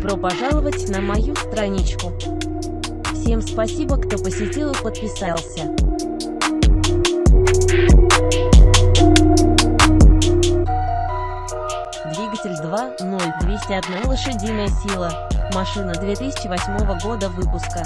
Добро пожаловать на мою страничку. Всем спасибо, кто посетил и подписался. Двигатель 2.0, 201 лошадиная сила. Машина 2008 года выпуска.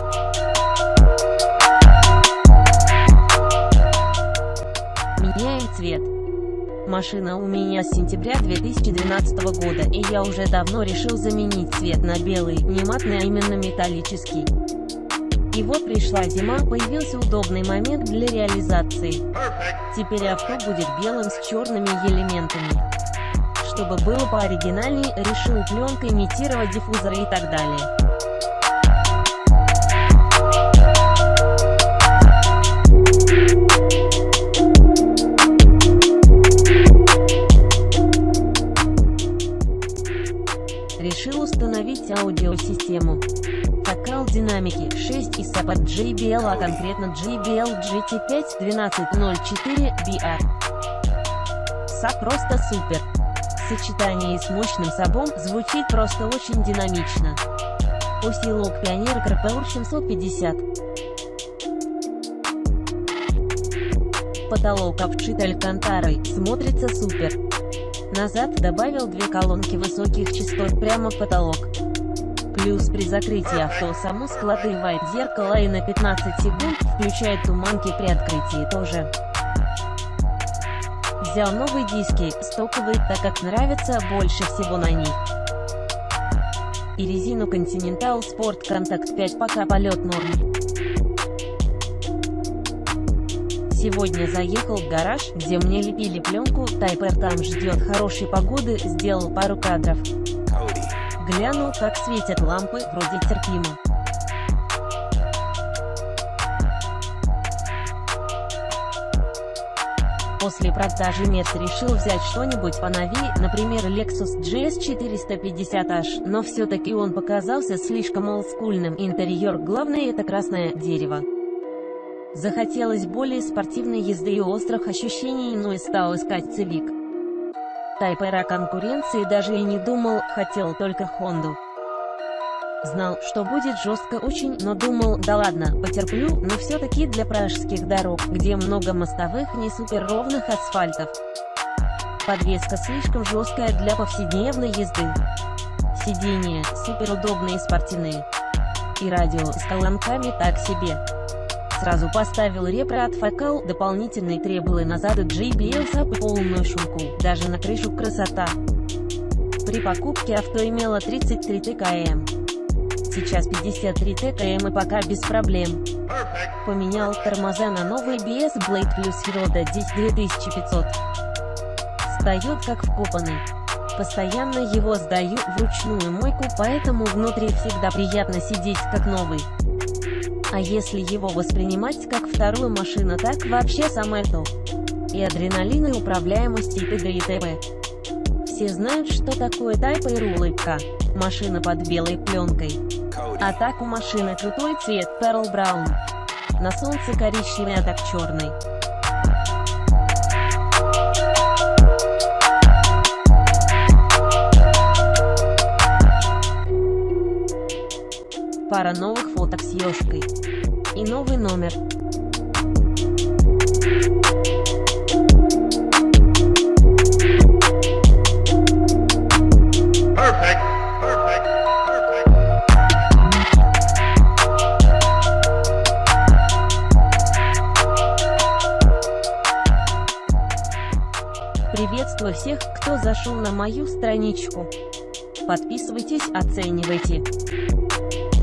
Меняем цвет. Машина у меня с сентября 2012 года, и я уже давно решил заменить цвет на белый, не матный, а именно металлический. И вот пришла зима, появился удобный момент для реализации. Теперь авто будет белым с черными элементами. Чтобы было пооригинальней, решил пленкой имитировать диффузоры и так далее. Решил установить аудиосистему. Фокал динамики 6 из под JBL, а конкретно JBL GT5 1204 BR. СА просто супер. Сочетание с мощным сабом звучит просто очень динамично. Усилок Pioneer Corporation 750. Потолок обшит алькантарой, смотрится супер. Назад добавил 2 колонки высоких частот прямо в потолок. Плюс при закрытии авто само складывает зеркало и на 15 секунд включает туманки при открытии тоже. Взял новые диски, стоковые, так как нравится больше всего на них. И резину Continental Sport Contact 5, пока полет норм. Сегодня заехал в гараж, где мне лепили пленку, Type-R там ждет хорошей погоды, сделал пару кадров. Глянул, как светят лампы, вроде терпимо. После продажи мест решил взять что-нибудь поновее, например Lexus GS 450H, но все-таки он показался слишком олдскульным. Интерьер, главное, это красное дерево. Захотелось более спортивной езды и острых ощущений, но и стал искать Civic. Type-R о конкуренции даже и не думал, хотел только Honda. Знал, что будет жестко очень, но думал, да ладно, потерплю, но все-таки для пражских дорог, где много мостовых, не супер ровных асфальтов. Подвеска слишком жесткая для повседневной езды. Сиденья супер удобные и спортивные. И радио с колонками так себе. Сразу поставил репро от Фокал, дополнительные требовали назад от JBL САП и полную шумку, даже на крышу красота. При покупке авто имело 33 ТКМ. Сейчас 53 ТКМ и пока без проблем. Поменял тормоза на новый ABS Blade Plus Hiroda 10500. Встает как вкопанный. Постоянно его сдаю в ручную мойку, поэтому внутри всегда приятно сидеть как новый. А если его воспринимать как вторую машину, так вообще самое то. И адреналин, и управляемость, и т.д. и т.п. Все знают, что такое Type-R улыбка. Машина под белой пленкой. А так у машины крутой цвет Pearl Brown. На солнце коричневый, а так черный. Пара новых фоток с ёшкой. И новый номер. Приветствую всех, кто зашел на мою страничку. Подписывайтесь, оценивайте.